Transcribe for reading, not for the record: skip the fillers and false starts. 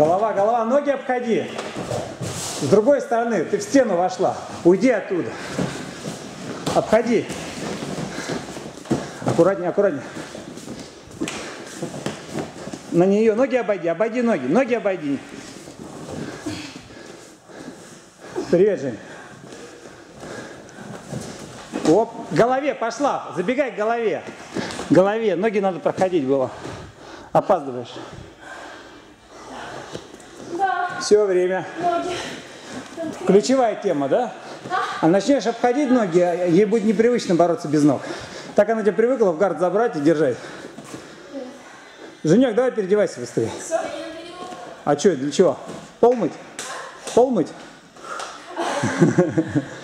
Голова, голова, ноги обходи. С другой стороны, ты в стену вошла. Уйди оттуда. Обходи. Аккуратнее, аккуратнее. На нее ноги обойди, обойди ноги, ноги обойди. Привет, Жень. Оп, к голове пошла, забегай к голове. К голове, ноги надо проходить было. Опаздываешь. Да. Все, время. Ноги. Ключевая тема, да? А начнешь обходить ноги, ей будет непривычно бороться без ног. Так она тебя привыкла в гард забрать и держать. Женек, давай переодевайся быстрее. А что, для чего? Пол мыть? Пол мыть?